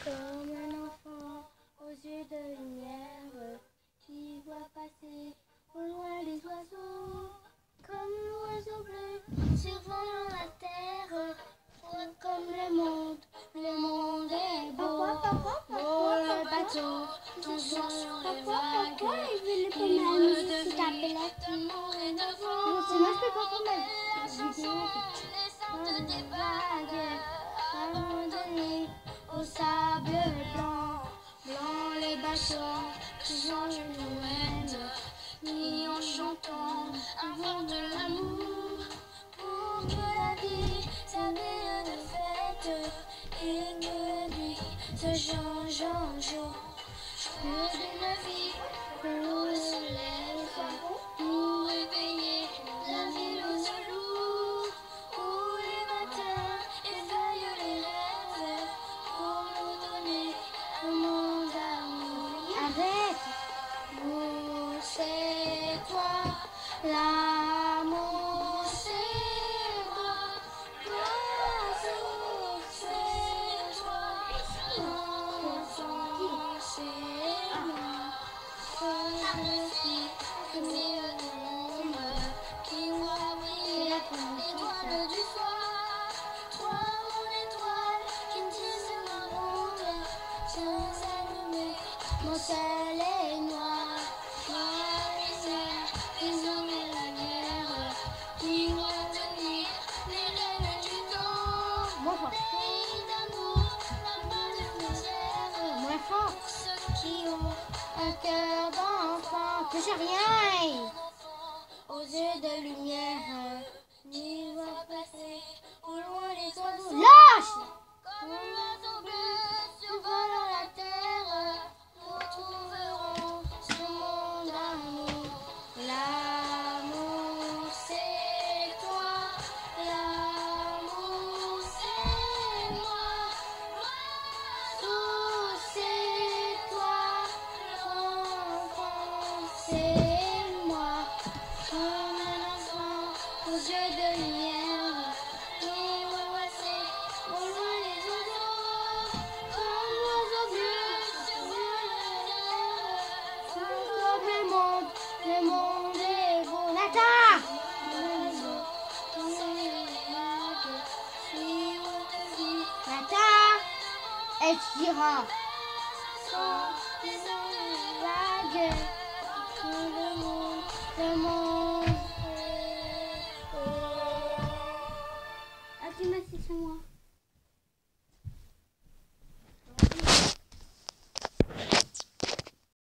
Comme un enfant aux yeux de lumière qui voit passer au loin les oiseaux. Comme l'oiseau bleu survolant la terre. Comme le monde est beau. Oh, le bateau toujours sur les vagues. Il me devient d'amour et de vent. C'est moi, je peux pas prendre la vidéo. Naissante des vagues, abandonnées au sable blanc. Blanc les bateaux, toujours je nous mène. Ni en chantant un vent de l'amour. Pour que la vie s'habille de fête et que la nuit se change en jour. Que d'une vie que l'eau se lève pour réveiller la ville aux loups. Où les matins éveillent les rêves pour nous donner un monde d'amour. Arrête. L'amour c'est toi, l'amour c'est moi, l'oiseau c'est toi, l'enfant c'est moi. Je suis le milieu de l'ombre qui voit briller l'étoile du soir. Toi mon étoile qui tisse ma ronde sans allumer mon ciel est noir. Noir les airs, les hommes et la guerre qui vont tenir les rênes du temps. Moins fort. Pays d'amour, n'a pas de frontières. Moins fort. Pour ceux qui ont un cœur d'enfant. Que j'ai rien. Aux yeux de lumière, ni voit passer au loin les oiseaux. Lâche. Comme l'oiseau bleu survolant la terre, nous retrouverons ce monde d'amour. L'amour c'est toi, l'amour c'est moi, l'oiseau c'est toi, l'enfant c'est moi. Comme un enfant aux yeux de lumière, qui voit passer au loin les oiseaux. Comme l'oiseau bleu survole la terre. Comme le monde est beau. Nata. Nata. Elle dira. Le monde. Ah, tu m'as dit c'est moi.